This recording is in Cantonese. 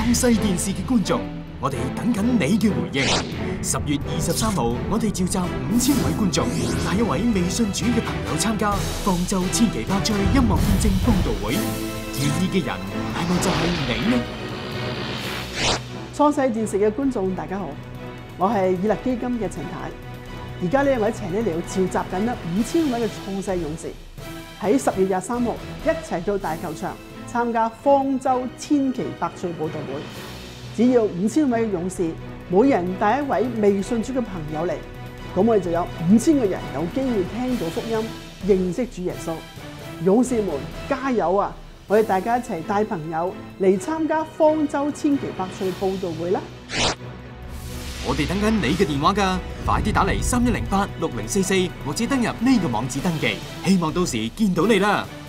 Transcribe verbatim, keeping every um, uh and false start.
創世電視嘅觀眾，我哋等緊你嘅回應。十月二十三號，我哋召集五千位觀眾，帶一位未信主嘅朋友參加方舟千奇百趣音樂見證佈道會。願意嘅人係咪就係你呢？ 創世電視嘅觀眾大家好，我係以勒基金嘅陳太。而家呢一位請你嚟到召集緊啦五千位嘅創世勇士，喺十月廿三號一齊到大球場參加方舟千奇百趣佈道會。只要五千位嘅勇士，每人帶一位未信主嘅朋友嚟，咁我哋就有五千個人有機會聽到福音，認識主耶穌。勇士們加油啊！我哋大家一齊帶朋友嚟參加方舟千奇百趣佈道會啦！ 我哋等緊你嘅電話㗎，快啲打嚟三一零八六零四四，或者登入呢個網址登記，希望到時見到你啦！